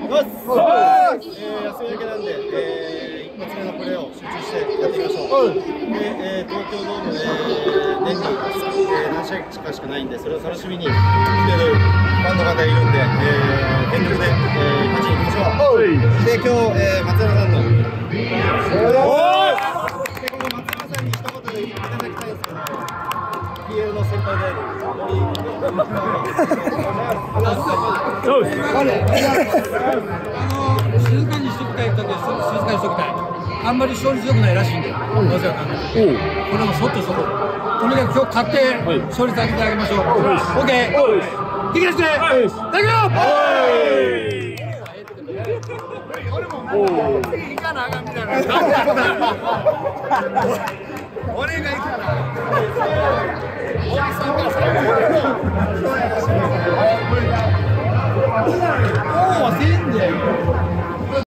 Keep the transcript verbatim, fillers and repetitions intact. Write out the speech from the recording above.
休み明けなんで、えー、一発目のプレーを集中してやっていきましょう。で、えー、東京ドームで、えー、年に、えー、何試合かしかないんで、それを楽しみに来てるファンの方がいるんで、えー、全力で、えー、勝ちにいきましょう。で、今日、えー、松山さんの、で、この松山さんに一言で言っていただきたいんですけど、ピーエル の先輩である、 そうです。 静かにしときたいときは静かにしときたい。あんまり勝率良くないらしいんで、どうせわかんない。これもそっとそこ。とにかく今日勝って勝率上げてあげましょう。オッケー。引き出して。だけよ。俺ももう次行かなあかんみたいな。俺が行かな。おじさんが最後。